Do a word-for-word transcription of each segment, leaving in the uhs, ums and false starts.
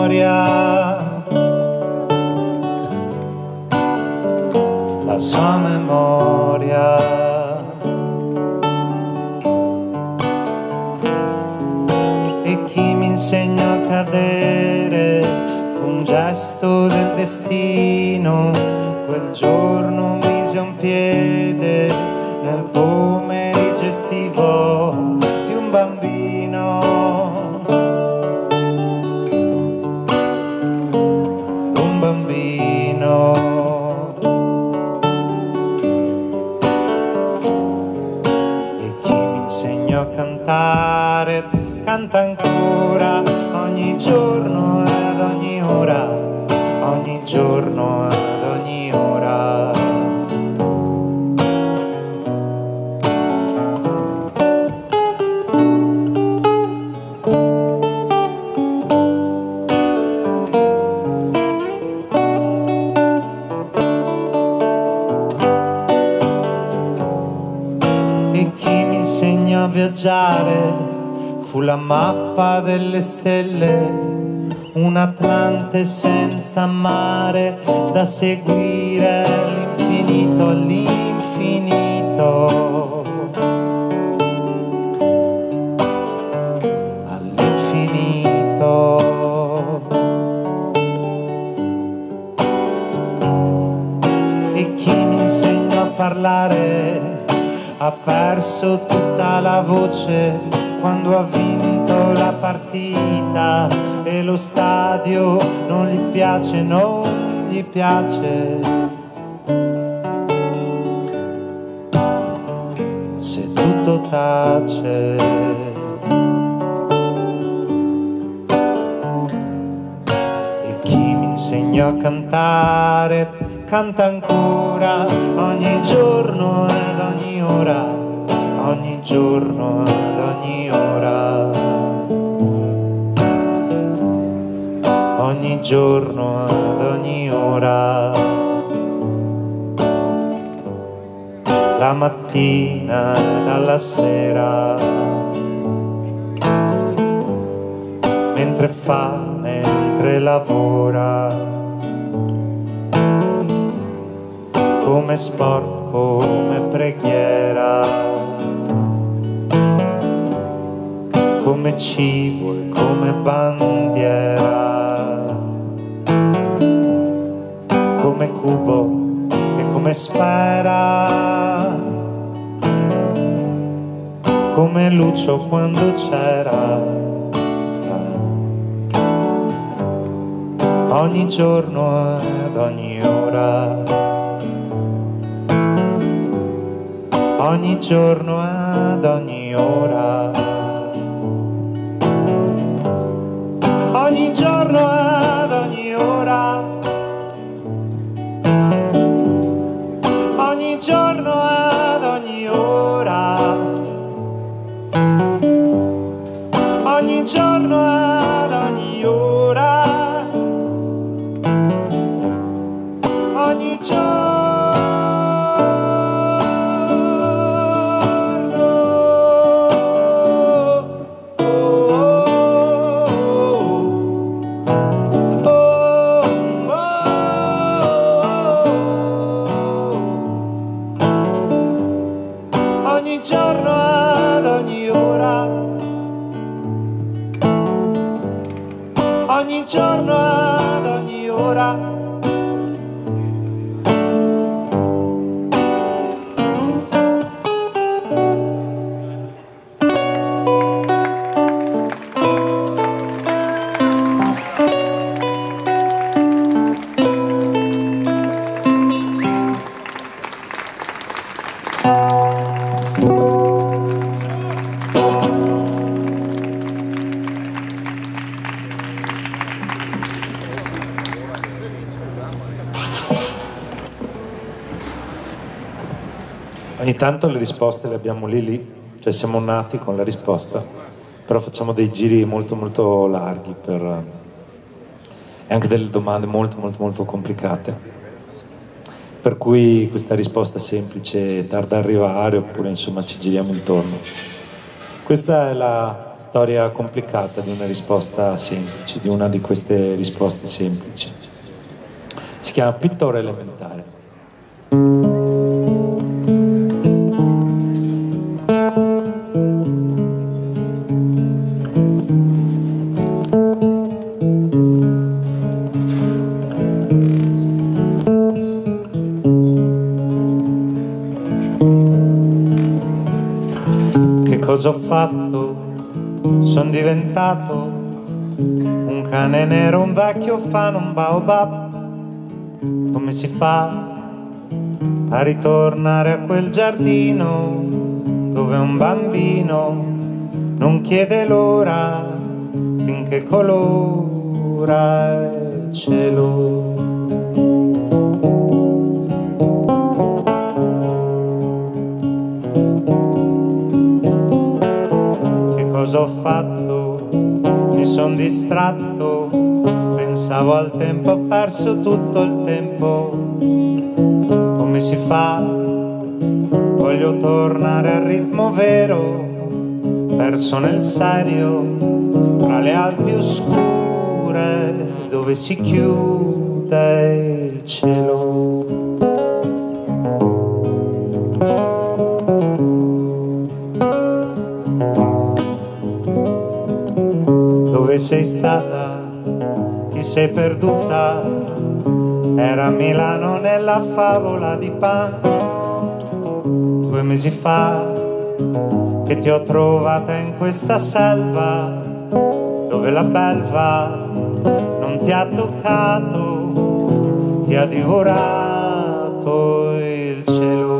memoria, la sua memoria. E chi mi insegnò a cadere fu un gesto del destino. Quel giorno mise un piede nel pomeriggio estivo di un bambino. Un bambino. E chi mi insegnò a cantare canta ancora ogni giorno ed ogni ora, ogni giorno ed ogni ora. E chi mi insegnò a viaggiare fu la mappa delle stelle, un Atlante senza mare da seguire all'infinito, all'infinito, all'infinito. E chi mi insegnò a parlare ha perso tutta la voce quando ha vinto la partita e lo stadio non gli piace, non gli piace. Se tutto tace. E chi mi insegnò a cantare canta ancora ogni giorno ed ogni ora, ogni giorno ed ogni ora, ogni giorno ed ogni ora. La mattina ed alla sera, mentre fa, mentre lavora, come sport, come preghiera, come cibo e come bandiera, come cubo e come sfera, come Lucio quando c'era. Ogni giorno ed ogni ora, ogni giorno ed ogni ora, ogni giorno ed ogni ora, ogni giorno ed ogni ora, ogni giorno ed ogni ora, ogni giorno. Ogni giorno ad ogni ora, ogni giorno ad ogni ora. Ogni tanto le risposte le abbiamo lì lì, cioè siamo nati con la risposta, però facciamo dei giri molto molto larghi per... e anche delle domande molto molto molto complicate, per cui questa risposta semplice tarda ad arrivare, oppure insomma ci giriamo intorno. Questa è la storia complicata di una risposta semplice, di una di queste risposte semplici. Si chiama Pittore elementare. Che cosa ho fatto? Sono diventato un cane nero, un vecchio fan, un baobab. Come si fa a ritornare a quel giardino dove un bambino non chiede l'ora finché colora il cielo? Cosa ho fatto? Mi son distratto, pensavo al tempo, ho perso tutto il tempo. Come si fa? Voglio tornare al ritmo vero, perso nel serio, tra le Alpi oscure, dove si chiude il cielo. Dove sei stata? Ti sei perduta? Era Milano nella favola di Pan. Due mesi fa che ti ho trovata in questa selva dove la belva non ti ha toccato, ti ha divorato il cielo.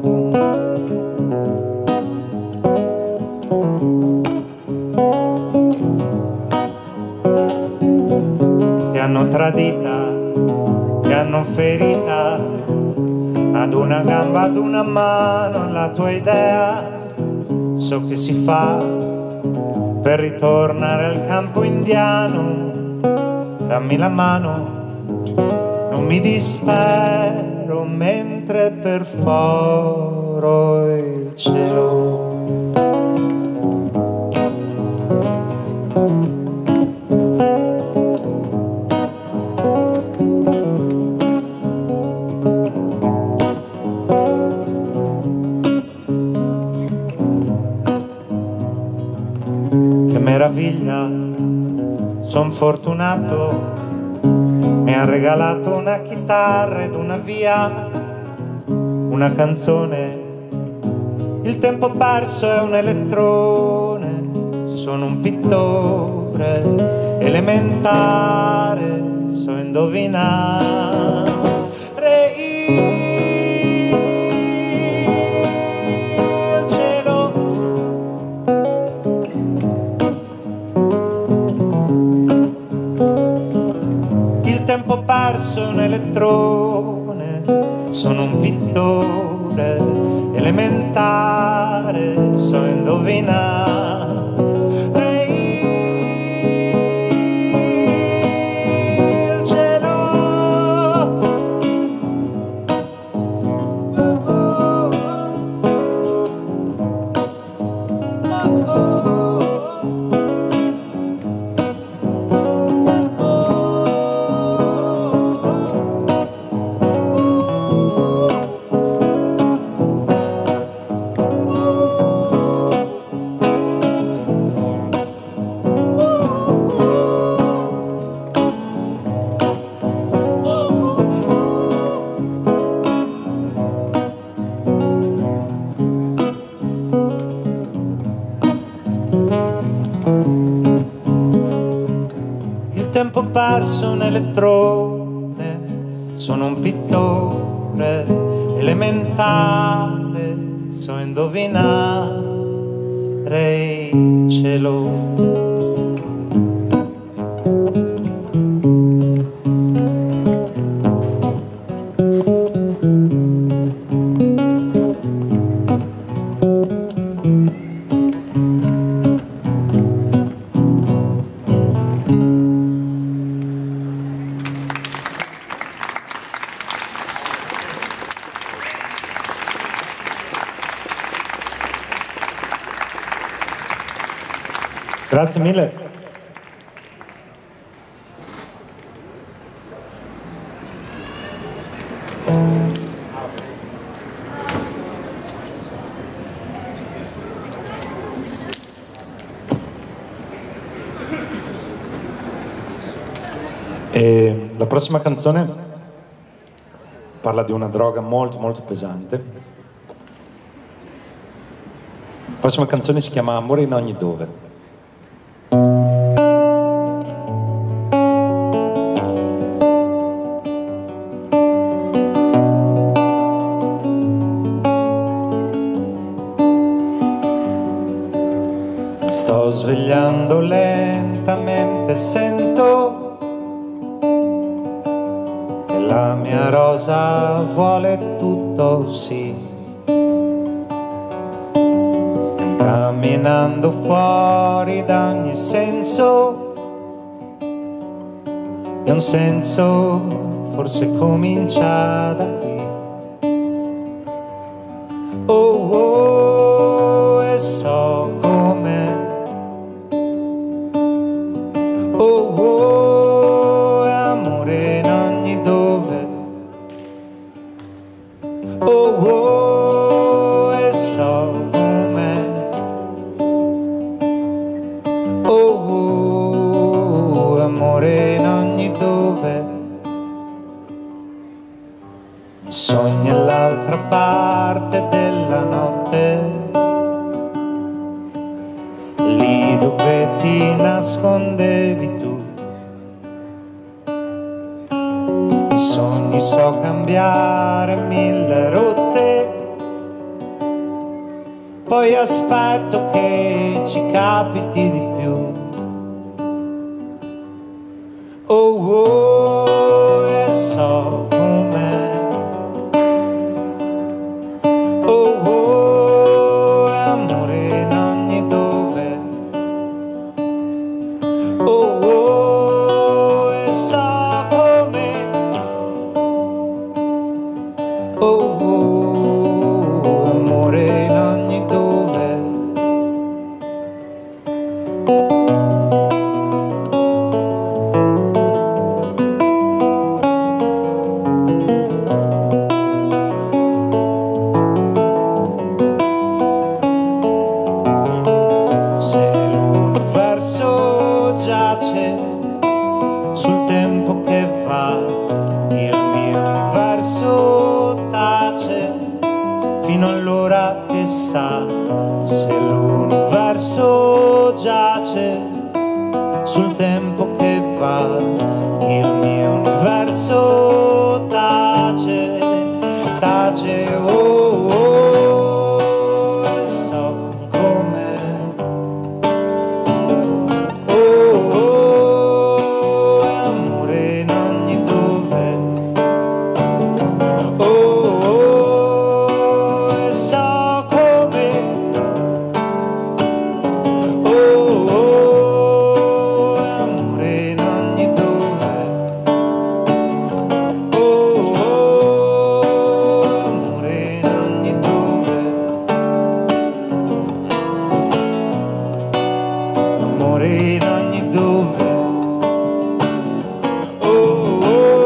Ti hanno tradita, ti hanno ferita, ad una gamba, ad una mano, la tua idea. So che si fa per ritornare al campo indiano. Dammi la mano, non mi dispero mentre perforo il cielo. Che meraviglia, son fortunato, mi ha regalato una chitarra ed una via, una canzone. Il tempo perso è un elettrone, sono un pittore elementare, so indovinare il cielo. Il tempo perso è un elettrone, sono un pittore elementare, so indovinare il cielo. Oh, oh, oh. Il tempo perso un elettrone, sono un pittore elementare, so indovinare il cielo. Grazie mille. E la prossima canzone parla di una droga molto molto pesante. La prossima canzone si chiama Amore in ogni dove. Sto svegliando lentamente, sento che la mia rosa vuole tutto, sì. Stiamo camminando fuori da ogni senso, e un senso forse comincia da qui. Oh, oh, e so come. Oh, oh, amore in ogni dove. Oh, oh, e so com'è. Oh, oh, amore in ogni dove. Sogni all'altra parte della notte, lì dove ti nascondevi tu. I sogni so cambiare mille rotte, poi aspetto che ci capiti di più. Oh, oh, e so com'è. Oh, oh, amore in ogni dove. Oh, oh, e so com'è. Oh, oh, amore in ogni dove. Se l'universo giace sul tempo che va, il mio universo tace fino all'ora che sa. Se l'universo giace sul tempo che va, il mio universo tace, tace, oh, oh, e so com'è. Oh, oh, amore in ogni dove. Oh, oh, e so com'è. Oh, oh, amore in ogni dove. Oh, oh, amore in ogni dove. Amore in ogni dove. Oh,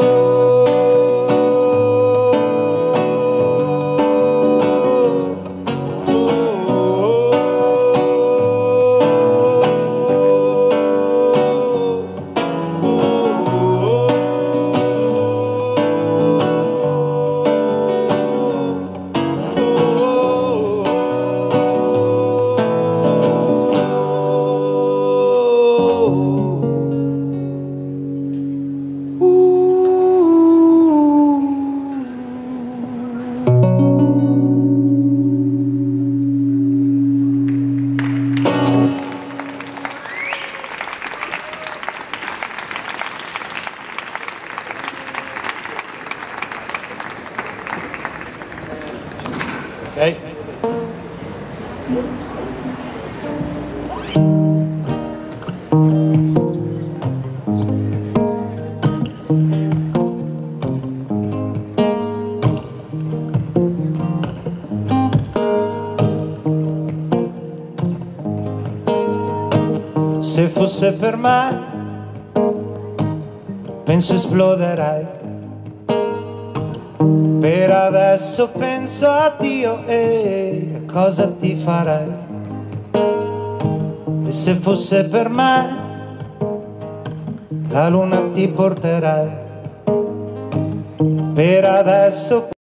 ok. se fosse per me, penso esploderei. Per adesso penso a Dio e a cosa ti farei. E se fosse per me, la luna ti porterei. Per adesso